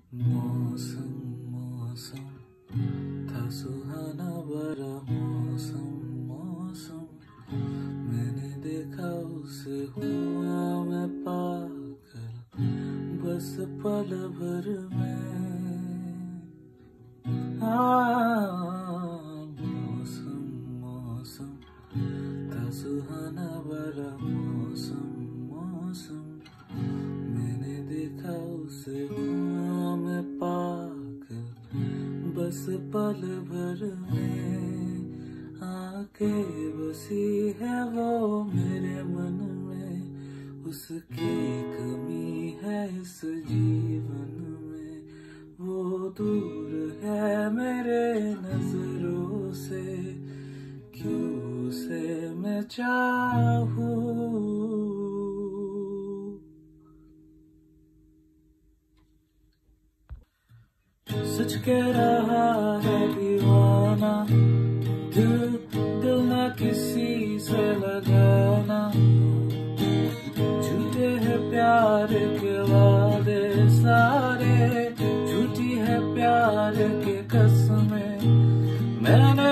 मौसम मौसम था सुहाना बड़ा मौसम मौसम, मैंने देखा उसे हुआ मैं पागल बस पल भर में। मौसम मौसम था सुहाना बड़ा मौसम मौसम, मैंने देखा उसे हुआ मैं पागल बस पल भर में। आके बसी है वो मेरे मन में, उसकी कमी है इस जीवन में। वो दूर है मेरे नजरों से, क्यों उसे मैं चाहूं। सच कह रहा है दीवाना, दिल ना किसी से लगाना। झूठे है प्यार के वादे सारे, झूठी है प्यार के कसमें। मैंने